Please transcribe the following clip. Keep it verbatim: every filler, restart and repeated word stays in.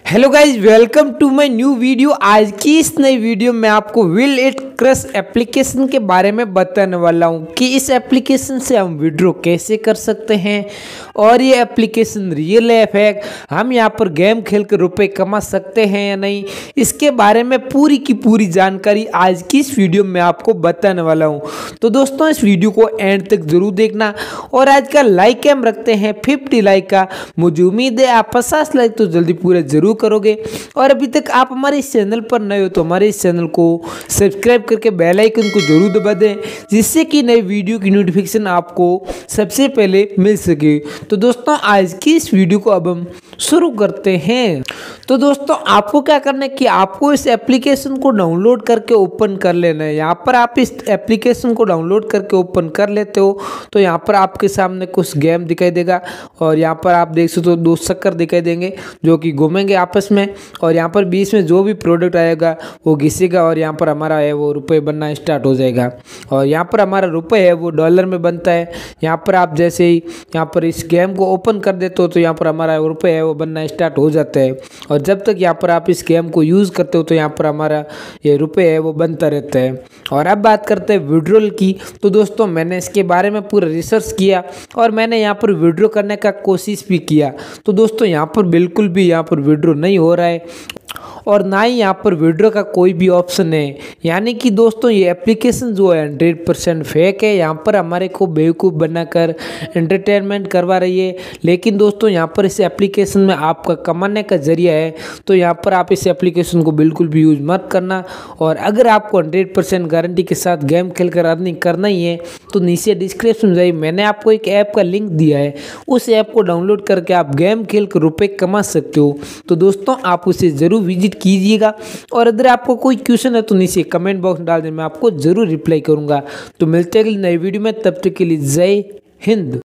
Hello guys, welcome to my new video. आज की इस नई वीडियो में आपको विल इट क्रश एप्लीकेशन के बारे में बताने वाला हूं कि इस एप्लीकेशन से हम विड्रॉ कैसे कर सकते हैं और ये एप्लीकेशन रियल है फेक, हम यहां पर गेम खेल कर रुपए कमा सकते हैं या नहीं, इसके बारे में पूरी की पूरी जानकारी आज की इस वीडियो में आपको बताने वाला हूं। तो दोस्तों, इस वीडियो को एंड तक जरूर देखना और आज का लाइक हम रखते हैं फिफ्टी लाइक का। मुझे उम्मीद है आप पचास लाइक तो जल्दी पूरे जरूर करोगे। और अभी तक आप हमारे इस चैनल पर नए हो तो हमारे इस चैनल को सब्सक्राइब करके बेल आइकन को जरूर दबा दें, जिससे कि नई वीडियो की नोटिफिकेशन आपको सबसे पहले मिल सके। तो दोस्तों, आज की इस वीडियो को अब हम शुरू करते हैं। तो दोस्तों, आपको क्या करना है कि आपको इस एप्लीकेशन को डाउनलोड करके ओपन कर लेना है। यहाँ पर आप इस एप्लीकेशन को डाउनलोड करके ओपन कर लेते हो तो यहाँ पर आपके सामने कुछ गेम दिखाई देगा और यहाँ पर आप देख सकते हो दो चक्कर दिखाई देंगे जो कि घूमेंगे आपस में, और यहाँ पर बीच में जो भी प्रोडक्ट आएगा वो घिसेगा और यहाँ पर हमारा है वो रुपए बनना स्टार्ट हो जाएगा। और यहाँ पर हमारा रुपए है वो डॉलर में बनता है। यहाँ पर आप जैसे ही यहाँ पर इस गेम को ओपन कर देते हो तो यहाँ पर हमारा रुपए है वो बनना स्टार्ट हो जाता है। और जब तक यहाँ पर आप इस गेम को यूज़ करते हो तो यहाँ पर हमारा ये रुपए है वो बनता रहता है। और अब बात करते हैं विड्रॉल की। तो दोस्तों, मैंने इसके बारे में पूरा रिसर्च किया और मैंने यहाँ पर विड्रॉ करने का कोशिश भी किया। तो दोस्तों, यहाँ पर बिल्कुल भी यहाँ पर विड्रॉ नहीं हो रहा है और ना ही यहाँ पर विड्रॉ का कोई भी ऑप्शन है। यानी कि दोस्तों, ये एप्लीकेशन जो है हंड्रेड परसेंट फेक है। यहाँ पर हमारे को बेवकूफ़ बनाकर एंटरटेनमेंट करवा रही है। लेकिन दोस्तों, यहाँ पर इस एप्लीकेशन में आपका कमाने का जरिया है, तो यहाँ पर आप इस एप्लीकेशन को बिल्कुल भी यूज़ मत करना। और अगर आपको हंड्रेड परसेंट गारंटी के साथ गेम खेल कर अर्निंग करना ही है तो नीचे डिस्क्रिप्शन में जाइए, मैंने आपको एक ऐप का लिंक दिया है, उस ऐप को डाउनलोड करके आप गेम खेल कर रुपये कमा सकते हो। तो दोस्तों, आप उसे ज़रूर विजिट कीजिएगा और अगर आपको कोई क्वेश्चन है तो नीचे कमेंट बॉक्स में डाल दें, मैं आपको जरूर रिप्लाई करूंगा। तो मिलते हैं अगली नई वीडियो में, तब तक के लिए जय हिंद।